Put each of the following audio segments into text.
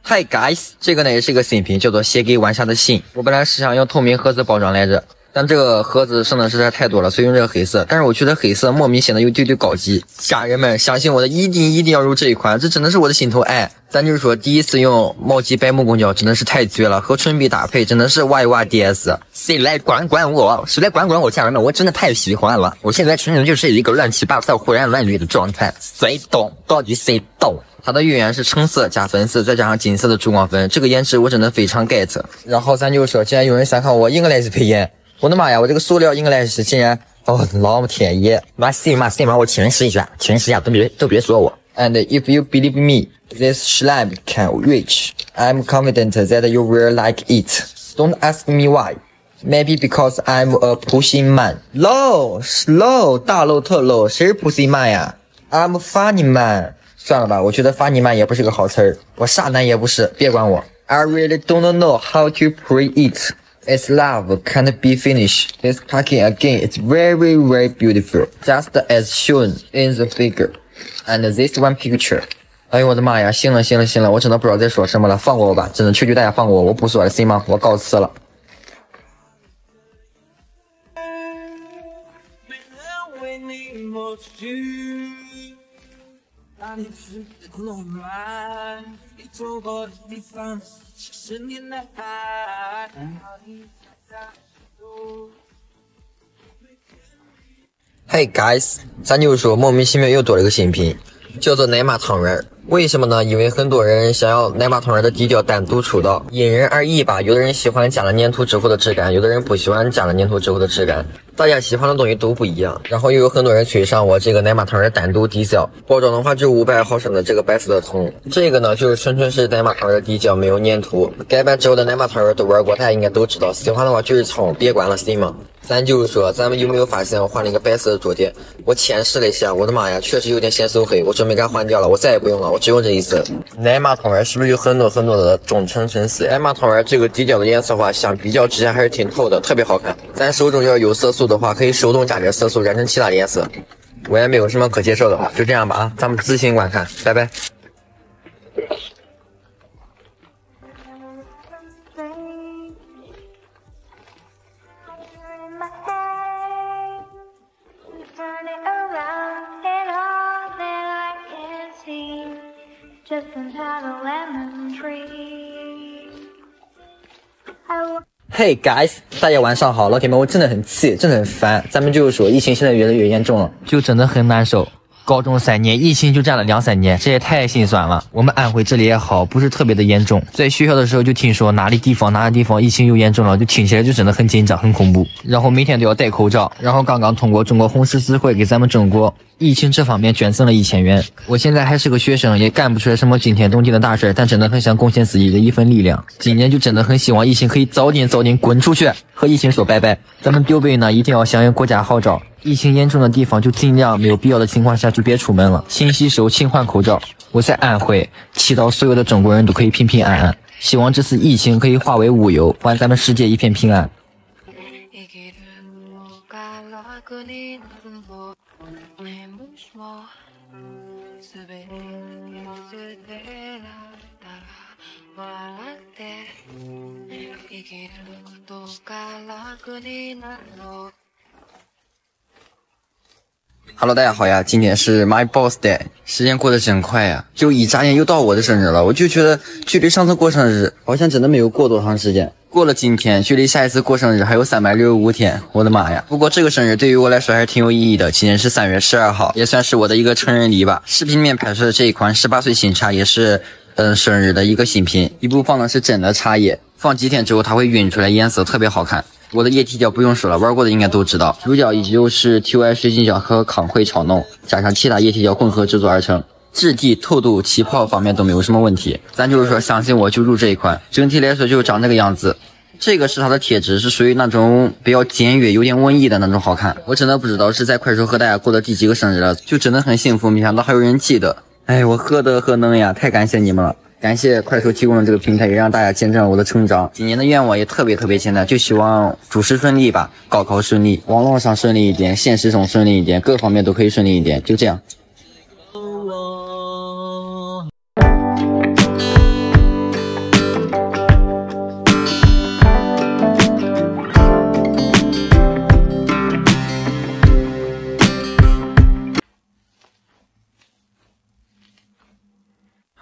Hi guys， 这个呢也是一个新品，叫做写给晚霞的信。我本来是想用透明盒子包装来着，但这个盒子剩的实在太多了，所以用这个黑色。但是我觉得黑色莫名显得有丢丢高级。家人们，相信我的，一定要入这一款，这真的是我的心头爱。咱就是说，第一次用毛吉百目公交真的是太绝了，和唇笔搭配真的是哇哇 DS。 谁来管管我？谁来管管我？家人们，我真的太喜欢了。我现在纯纯就是一个乱七八糟、胡言乱语的状态。谁懂？到底谁懂？ 它的语言是橙色加粉色，再加上金色的珠光粉，这个颜值我真的非常 get。然后咱就说，既然有人想看我 English 配音，我的妈呀，我这个塑料 English 竟然，哦，老天爷！ 妈信吗？我全试一下，都别说我。 And if you believe me, this slime can reach. I'm confident that you will like it. Don't ask me why. Maybe because I'm a pushing man. Low, slow, 大漏特漏，谁是 pushing man 呀 ？I'm funny man. 算了吧，我觉得funny man也不是个好词儿。我傻男也不是，别管我。I really don't know how to pray it. It's love can't be finished. This packing again, it's very, very beautiful. Just as shown in the figure. And this one picture. 哎呦我的妈呀，行了，我真的不知道在说什么了，放过我吧，真的求求大家放过我，我不说了，行吗？我告辞了。Hey guys， 咱就说莫名其妙又多了一个新品，叫做奶妈汤圆。为什么呢？因为很多人想要奶妈汤圆的底调单独出道，因人而异吧。有的人喜欢加了粘土之后的质感，有的人不喜欢加了粘土之后的质感，大家喜欢的东西都不一样。然后又有很多人催上我这个奶妈汤圆单独低效，包装的话就500毫升的这个白色的桶。这个呢就是纯粹是奶妈汤圆的底胶，没有粘土。改版之后的奶妈汤圆都玩过，大家应该都知道。喜欢的话就是冲，别管了，行吗？咱就是说，咱们有没有发现我换了一个白色的桌垫？我浅试了一下，我的妈呀，确实有点显馊黑，我准备给它换掉了，我再也不用了，我只用这一次。奶妈汤圆是不是有很多的忠诚粉丝？奶妈汤圆这个底胶的颜色的话，相比较之下还是挺透的，特别好看。咱手中要有色素的话，可以手动加点色素，染成其他的颜色。我也没有什么可接受的话，就这样吧啊，咱们自行观看，拜拜。Hey guys， 大家晚上好，老铁们，我真的很气，真的很烦。咱们就是说，疫情现在越来越严重了，就真的很难受。高中3年，疫情就占了2-3年，这也太心酸了。我们安徽这里也好，不是特别的严重。在学校的时候就听说哪里地方疫情又严重了，就听起来就真的很紧张，很恐怖。然后每天都要戴口罩。然后刚刚通过中国红十字会给咱们中国疫情这方面捐赠了1000元。我现在还是个学生，也干不出来什么惊天动地的大事，但真的很想贡献自己的一份力量。今年就真的很希望疫情可以早点滚出去，和疫情说拜拜。咱们丢北呢一定要响应国家号召。疫情严重的地方就尽量没有必要的情况下就别出门了，勤洗手，勤换口罩。我在安徽，祈祷所有的中国人都可以平平安安，希望这次疫情可以化为乌有，还咱们世界一片平安。Hello， 大家好呀！今天是 my birthday， 时间过得真快呀，就一眨眼又到我的生日了。我就觉得距离上次过生日好像真的没有过多长时间。过了今天，距离下一次过生日还有365天，我的妈呀！不过这个生日对于我来说还是挺有意义的。今天是3月12号，也算是我的一个成人礼吧。视频里面拍摄的这一款18岁新茶也是生日的一个新品，一部放的是真的茶叶，放几天之后它会晕出来，颜色特别好看。我的液体胶不用说了，玩过的应该都知道，乳胶依旧是 TY 水晶胶和康汇超浓加上其他液体胶混合制作而成，质地、透度、起泡方面都没有什么问题。咱就是说相信我就入这一款，整体来说就长这个样子。这个是它的贴纸，是属于那种比较简约有点文艺的那种好看。我真的不知道是在快手和大家过的第几个生日了，就真的很幸福，没想到还有人记得。哎，我何德何能呀，太感谢你们了。感谢快手提供的这个平台，也让大家见证了我的成长。今年的愿望也特别简单，就希望诸事顺利吧，高考顺利，网络上顺利一点，现实中顺利一点，各方面都可以顺利一点，就这样。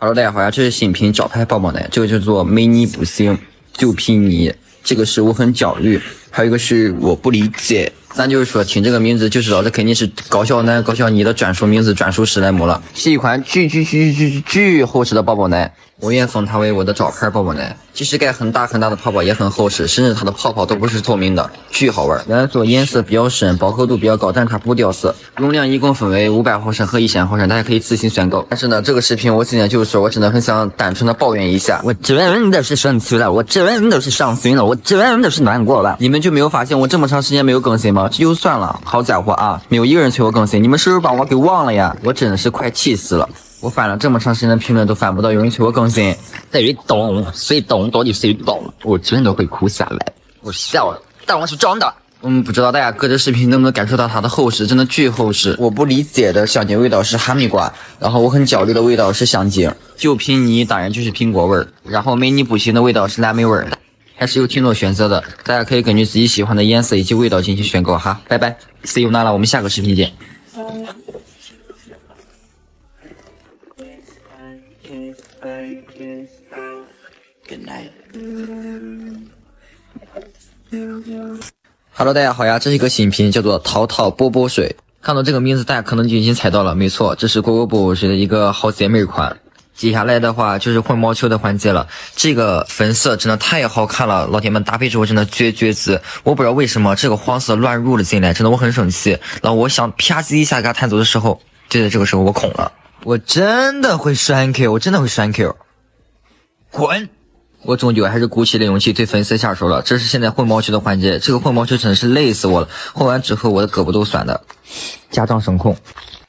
Hello， 大家好呀，这是新品招牌抱抱奶，这个叫做没你不行，就凭你。这个是我很焦虑，还有一个是我不理解。咱就是说，听这个名字就知道，这肯定是高小男、高小妮的专属名字、专属史莱姆了。是一款巨厚实的抱抱奶，我愿封它为我的招牌抱抱奶。即使盖很大的泡泡也很厚实，甚至它的泡泡都不是透明的，巨好玩。原来做颜色比较深，饱和度比较高，但它不掉色。容量一共分为500毫升和1000毫升，大家可以自行选购。但是呢，这个视频我今天就是说我真的很想单纯的抱怨一下， 我真的是生气了，我真的是伤心了，我真的是难过了。 你们就没有发现我这么长时间没有更新吗？这就算了，好家伙啊，没有一个人催我更新，你们是不是把我给忘了呀？我真的是快气死了。我翻了这么长时间的评论都翻不到有人催我更新， 谁懂？谁懂？到底谁懂？我真的会哭下来。我笑了，但我是装的。 不知道大家隔着视频能不能感受到它的厚实，真的巨厚实。我不理解的香精味道是哈密瓜，然后我很焦虑的味道是香精，就凭你当然就是苹果味儿，然后没你不行的味道是蓝莓味儿，还是有挺多选择的，大家可以根据自己喜欢的颜色以及味道进行选购哈。拜拜 ，see you 了，我们下个视频见。Good night. Hello， 大家好呀，这是一个新品，叫做淘淘波波水。看到这个名字，大家可能就已经猜到了，没错，这是果果波波水的一个好姐妹款。接下来的话就是混毛球的环节了，这个粉色真的太好看了，老铁们搭配之后真的绝子。我不知道为什么这个黄色乱入了进来，真的我很生气。然后我想啪叽一下给他弹走的时候，就在这个时候我空了，我真的会栓 Q， 我真的会栓 Q， 滚！我终究还是鼓起了勇气对粉丝下手了。这是现在混毛球的环节，这个混毛球真的是累死我了。混完之后我的胳膊都酸的。家长声控。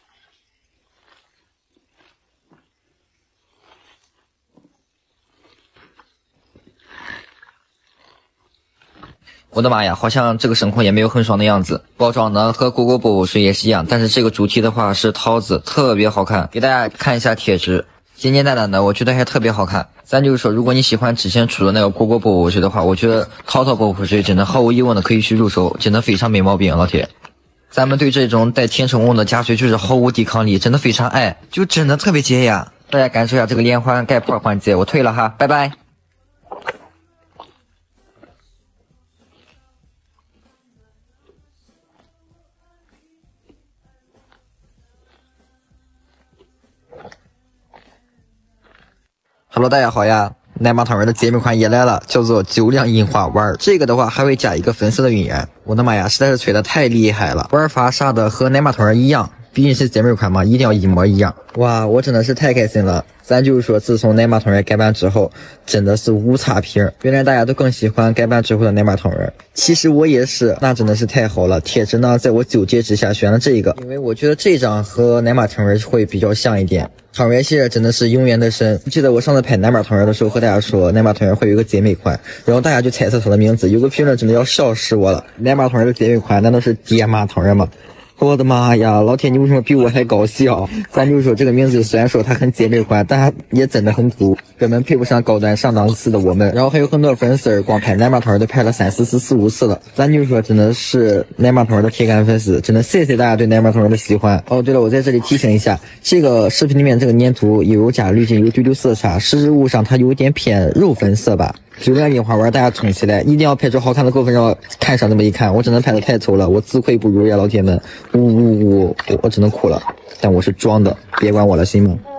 我的妈呀，好像这个声控也没有很爽的样子。包装呢和果果波波水也是一样，但是这个主题的话是桃子，特别好看。给大家看一下贴纸。简简单单的，我觉得还特别好看。咱就是说，如果你喜欢之前出的那个果果波波水的话，我觉得淘淘波波水真的毫无疑问的可以去入手，真的非常没毛病，老铁。咱们对这种带填充物的加水就是毫无抵抗力，真的非常爱，就真的特别解压。大家感受一下这个连环盖泡环节，我退了哈，拜拜。Hello， 大家好呀！奶麻糖人的姐妹款也来了，叫做酒酿樱花丸。这个的话还会加一个粉色的晕染。我的妈呀，实在是吹的太厉害了！玩法啥的和奶麻糖人一样，毕竟是姐妹款嘛，一定要一模一样。哇，我真的是太开心了！咱就是说，自从奶麻糖人改版之后，真的是无差评。原来大家都更喜欢改版之后的奶麻糖人，其实我也是，那真的是太好了。贴纸呢，在我纠结之下选了这个，因为我觉得这张和奶麻糖人会比较像一点。汤圆系列真的是永远的神。记得我上次拍奶麻糖人的时候和大家说，奶麻糖人会有一个姐妹款，然后大家就猜测它的名字，有个评论真的要笑死我了。奶麻糖人的姐妹款难道是爹妈糖人吗？我的妈呀，老铁，你为什么比我还搞笑？咱就说这个名字虽然说它很姐妹款，但它也真的很土，根本配不上高端上档次的我们。然后还有很多粉丝光拍奶麻糖都拍了3、4次、4、5次了。咱就说真的是奶麻糖的铁杆粉丝，真的谢谢大家对奶麻糖的喜欢。哦，对了，我在这里提醒一下，这个视频里面这个粘图也有加滤镜，有丢色差，实质物上它有点偏肉粉色吧。酒酿樱花丸大家冲起来，一定要拍出好看的过分，让我看上那么一看。我真的拍的太丑了，我自愧不如呀，老铁们，我真的哭了，但我是装的，别管我了，行吗？